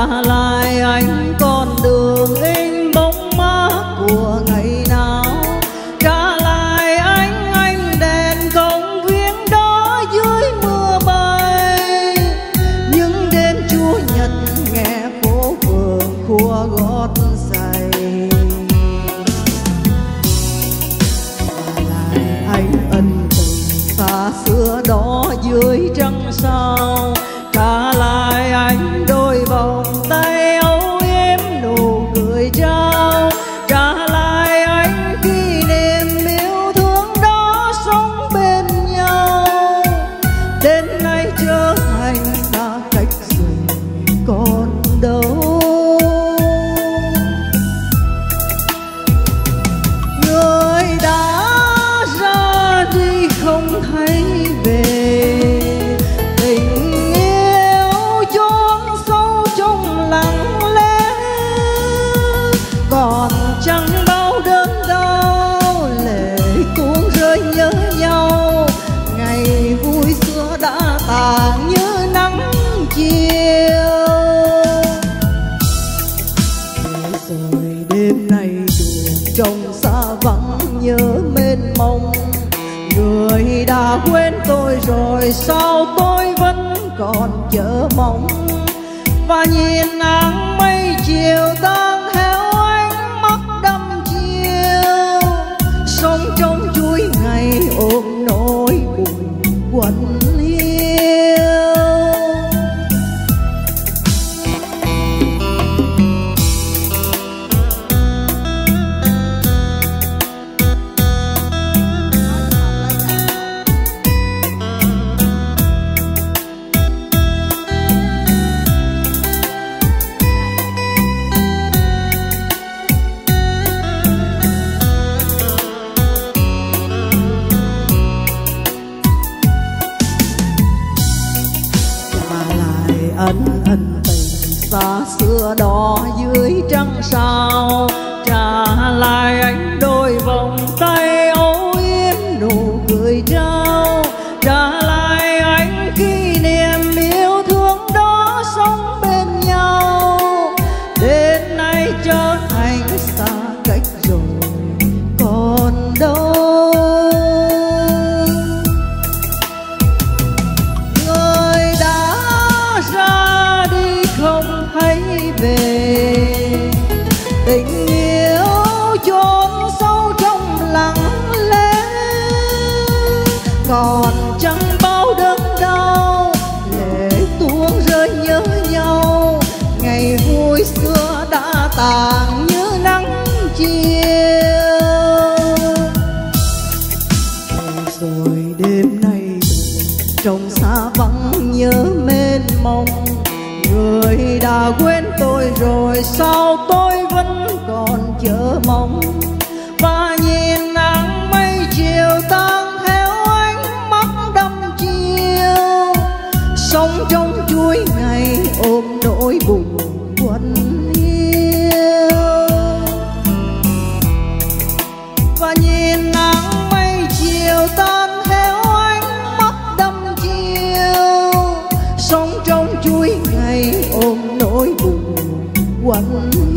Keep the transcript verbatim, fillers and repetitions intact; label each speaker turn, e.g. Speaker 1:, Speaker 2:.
Speaker 1: trả lại anh con đường in bóng má của ngày nào. Trả lại anh ánh đèn công viên đó dưới mưa bay. Những đêm Chúa Nhật nghe phố phường khua gót giày. Trả lại anh ân tình xa xưa đó dưới trăng sao. Trả lại anh đôi vòng tay âu yếm nụ cười trao. Trả lại anh kỷ niệm yêu thương đó sống bên nhau. Đến nay trở thành xa cách rồi còn đâu. Người đã ra đi không thấy về. Còn chẳng bao đớn đau lệ tuôn rơi nhớ nhau. Ngày vui xưa đã tàn như nắng chiều. Rồi đêm nay đường trông xa vắng nhớ mênh mông. Người đã quên tôi rồi sao tôi vẫn còn chờ mong. Và nhìn nắng mây chiều tan theo sống trong chuỗi ngày ôm nỗi buồn quạnh hiu. Ân ân tình xa xưa đó dưới trăng sao. Trả lại anh đôi vòng tay âu yếm nụ cười trao. Trả lại anh kỷ niệm yêu thương đó sống bên nhau. Đến nay trở thành xa cách rồi còn đâu. Về tình yêu chôn sâu trong lặng lẽ. Còn chẳng bao đớn đau lệ tuôn rơi nhớ nhau. Ngày vui xưa đã tàn như nắng chiều. Rồi đêm nay trông xa vắng nhớ mênh mông. Người đã quên tôi rồi sao tôi vẫn còn chờ mong. Và nhìn nắng mây chiều tan theo ánh mắt đăm chiều. Sống trong chuỗi ngày ôm nỗi buồn quạnh hiu. Và nhìn nắng mây chiều tan theo ánh mắt đăm chiều. Sống trong chuỗi ngày ôm nỗi buồn quạnh